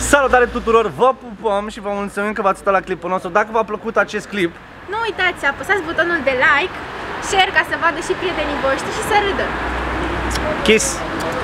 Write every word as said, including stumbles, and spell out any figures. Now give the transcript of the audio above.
Salutare tuturor, vă pupăm și vă mulțumim că v-ați uitat la clipul nostru. Dacă v-a plăcut acest clip, nu uitați să apăsați butonul de like, share ca să vadă și prietenii voștri și să râdă. Kiss!